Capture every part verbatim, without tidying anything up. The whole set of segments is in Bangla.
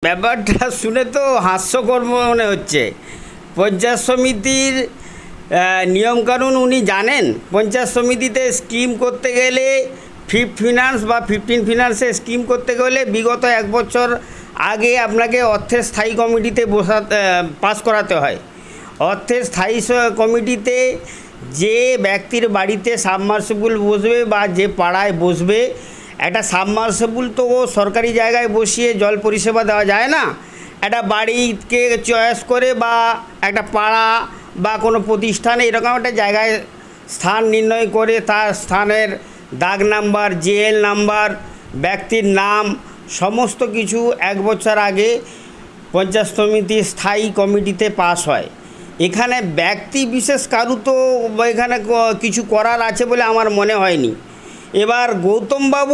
ব্যাপারটা শুনে তো হাস্যকর মনে হচ্ছে। পঞ্চায়েত সমিতির নিয়মকানুন উনি জানেন। পঞ্চায়েত সমিতিতে স্কিম করতে গেলে ফিফথ ফিনান্স বা ফিফটিন ফিনান্সে স্কিম করতে গেলে বিগত এক বছর আগে আপনাকে অর্থের স্থায়ী কমিটিতে বসাতে পাস করাতে হয়। অর্থের স্থায়ী কমিটিতে যে ব্যক্তির বাড়িতে সাবমার্সিবল বসবে বা যে পাড়ায় বসবে, একটা সাবমার্সিবল তো সরকারি জায়গায় বসিয়ে জল পরিষেবা দেওয়া যায় না। একটা বাড়িকে চয়েস করে বা একটা পাড়া বা কোনো প্রতিষ্ঠানে এরকম একটা জায়গায় স্থান নির্ণয় করে তার স্থানের দাগ নাম্বার, জিএল নাম্বার, ব্যক্তির নাম সমস্ত কিছু এক বছর আগে পঞ্চায়েত সমিতির স্থায়ী কমিটিতে পাস হয়। এখানে ব্যক্তি বিশেষ কারু তো এখানে কিছু করার আছে বলে আমার মনে হয়নি। এবার গৌতমবাবু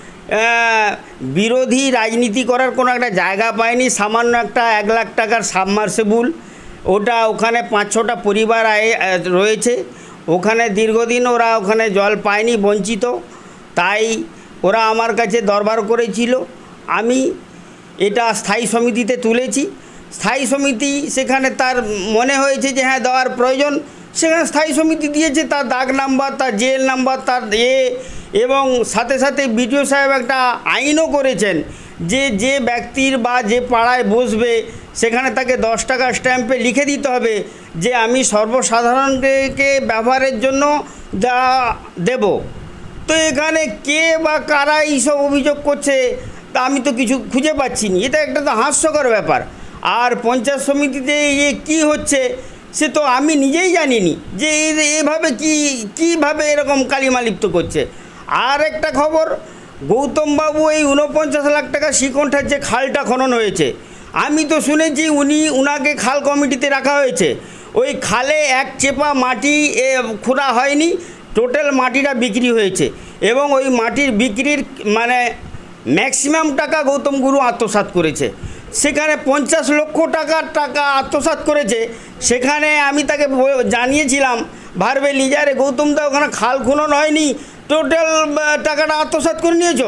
বিরোধী রাজনীতি করার কোনো একটা জায়গা পায়নি। সামান্য একটা এক লাখ টাকার সাবমার্সিবল, ওটা ওখানে পাঁচ ছটা পরিবার রয়েছে, ওখানে দীর্ঘদিন ওরা ওখানে জল পায়নি, বঞ্চিত। তাই ওরা আমার কাছে দরবার করেছিল, আমি এটা স্থায়ী সমিতিতে তুলেছি। স্থায়ী সমিতি সেখানে তার মনে হয়েছে যে হ্যাঁ দেওয়ার প্রয়োজন, সেখানে স্থায়ী সমিতি দিয়েছে। তার দাগ নাম্বার, তার জেএল নাম্বার, তার এ এবং সাথে সাথে বিডিও সাহেব একটা আইনও করেছেন যে যে ব্যক্তির বা যে পাড়ায় বসবে সেখানে তাকে দশ টাকা স্ট্যাম্পে লিখে দিতে হবে যে আমি সর্বসাধারণকে ব্যবহারের জন্য যা দেব। তো এখানে কে বা কারা এইসব অভিযোগ করছে তা আমি তো কিছু খুঁজে পাচ্ছি না। এটা একটা তো হাস্যকর ব্যাপার। আর পঞ্চায়েত সমিতিতে এ কী হচ্ছে সে তো আমি নিজেই জানিনি যে এভাবে কি কীভাবে এরকম কালিমালিপ্ত করছে। আর একটা খবর, গৌতমবাবু এই ঊনপঞ্চাশ লাখ টাকা শ্রীকণ্ঠার যে খালটা খনন হয়েছে, আমি তো শুনেছি উনি উনাকে খাল কমিটিতে রাখা হয়েছে। ওই খালে এক চেপা মাটি খোঁড়া হয়নি, টোটাল মাটিটা বিক্রি হয়েছে এবং ওই মাটির বিক্রির মানে ম্যাক্সিমাম টাকা গৌতম গুরু আত্মসাৎ করেছে। সেখানে পঞ্চাশ লক্ষ টাকার টাকা আত্মসাৎ করেছে। সেখানে আমি তাকে জানিয়েছিলাম ভারবেলি যারে গৌতমদা ওখানে খাল খনন হয়নি, টোটাল টাকাটা আত্মসাৎ করে নিয়েছো।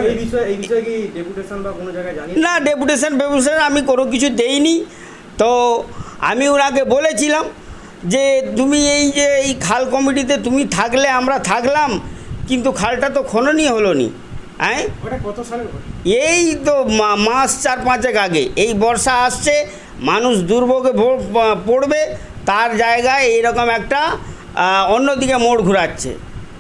না, ডেপুটেশন ফেপুটেশন আমি কোনো কিছু দেইনি। তো আমি ওনাকে বলেছিলাম যে তুমি এই যে এই খাল কমিটিতে তুমি থাকলে আমরা থাকলাম, কিন্তু খালটা তো খননই হলো নি। হ্যাঁ, এই তো মাস চার পাঁচেক আগে, এই বর্ষা আসছে, মানুষ দুর্ভোগে পড়বে, তার জায়গায় এইরকম একটা অন্যদিকে মোড় ঘুরাচ্ছে।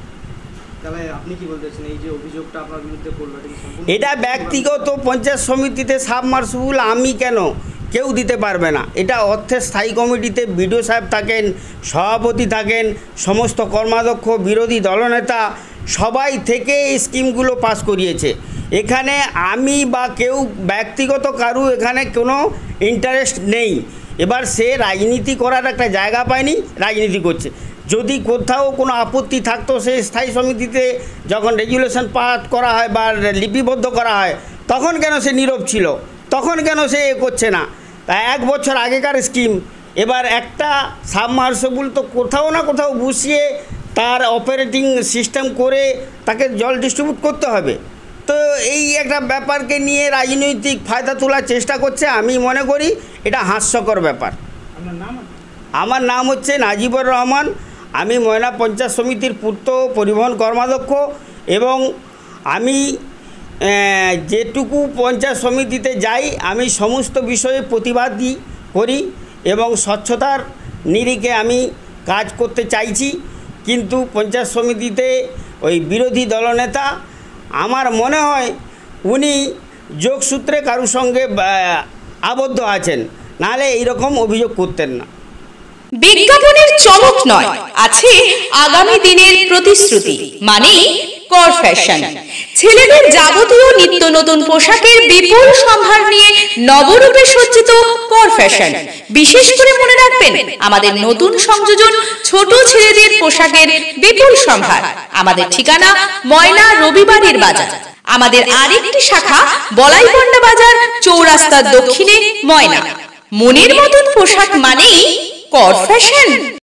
এটা ব্যক্তিগত পঞ্চায়েত সমিতিতে সাবমার্সিবল আমি কেন, কেউ দিতে পারবে না। এটা অর্থের স্থায়ী কমিটিতে বিডিও সাহেব থাকেন, সভাপতি থাকেন, সমস্ত কর্মাধ্যক্ষ, বিরোধী দলনেতা সবাই থেকে এই স্কিমগুলো পাস করিয়েছে। এখানে আমি বা কেউ ব্যক্তিগত কারু এখানে কোনো ইন্টারেস্ট নেই। এবার সে রাজনীতি করার একটা জায়গা পায়নি, রাজনীতি করছে। যদি কোথাও কোনো আপত্তি থাকতো সে স্থায়ী সমিতিতে যখন রেজুলেশন পাস করা হয় বা লিপিবদ্ধ করা হয় তখন কেন সে নীরব ছিল, তখন কেন সে এ করছে না? তাই এক বছর আগেকার স্কিম, এবার একটা সাবমার্সিবল তো কোথাও না কোথাও বসিয়ে তার অপারেটিং সিস্টেম করে তাকে জল ডিস্ট্রিবিউট করতে হবে। তো এই একটা ব্যাপারকে নিয়ে রাজনৈতিক ফায়দা তোলার চেষ্টা করছে। আমি মনে করি এটা হাস্যকর ব্যাপার। আমার নাম হচ্ছে নাজিবুর রহমান, আমি ময়না পঞ্চায়েত সমিতির পূর্ত পরিবহন কর্মাধ্যক্ষ এবং আমি যেটুকু পঞ্চায়েত সমিতিতে যাই আমি সমস্ত বিষয়ে প্রতিবাদ দিই করি এবং স্বচ্ছতার নিরিখে আমি কাজ করতে চাইছি। কিন্তু পঞ্চায়েত সমিতিতে ওই বিরোধী দলনেতা আমার মনে হয় উনি যোগসূত্রে কারুর সঙ্গে আবদ্ধ আছেন, নাহলে এইরকম অভিযোগ করতেন না। বিজ্ঞাপনের চমক নয়, আছে আগামী দিনের প্রতিশ্রুতি, মানে কর ফ্যাশন। ছেলেদের যাবতীয় নিত্য নতুন পোশাকের বিপুল সম্ভার নিয়ে নবরূপে সজ্জিত কর ফ্যাশন। বিশেষ করে মনে রাখবেন আমাদের নতুন সংযোজন ছোট ছেলেদের পোশাকের বিপুল সম্ভার। আমাদের ঠিকানা ময়না রবিবারের বাজার। আমাদের আরেকটি শাখা বলাইপন্ডা বাজার, চৌরাস্তার দক্ষিণে ময়না। মনের মতন পোশাক মানেই কর ফ্যাশন।